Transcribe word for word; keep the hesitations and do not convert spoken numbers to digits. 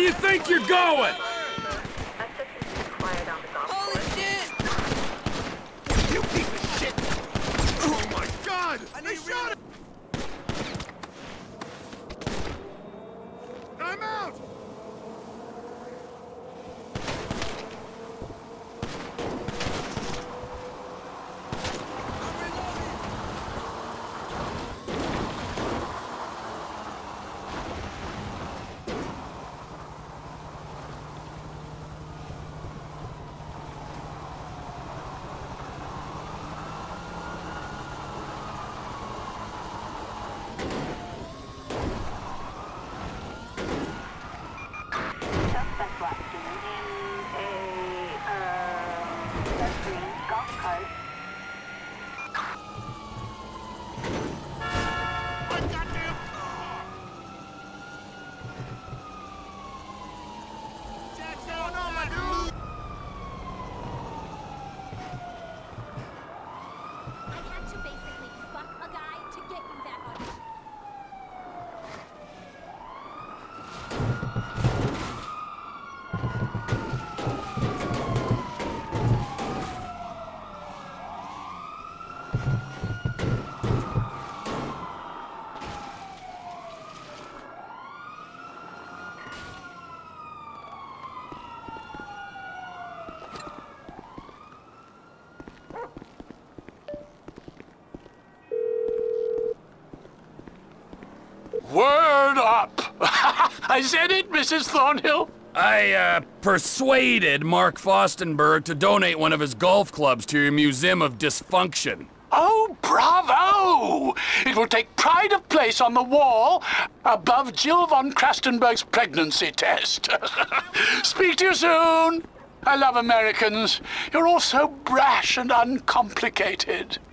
do you think you're going? Holy shit! You piece of shit! Oh my God! I They need shot him! I'm out! Word up! I said it, Missus Thornhill. I, uh, persuaded Mark Fostenburg to donate one of his golf clubs to your Museum of Dysfunction. Oh, bravo! It will take pride of place on the wall above Jill von Krastenberg's pregnancy test. Speak to you soon. I love Americans. You're all so brash and uncomplicated.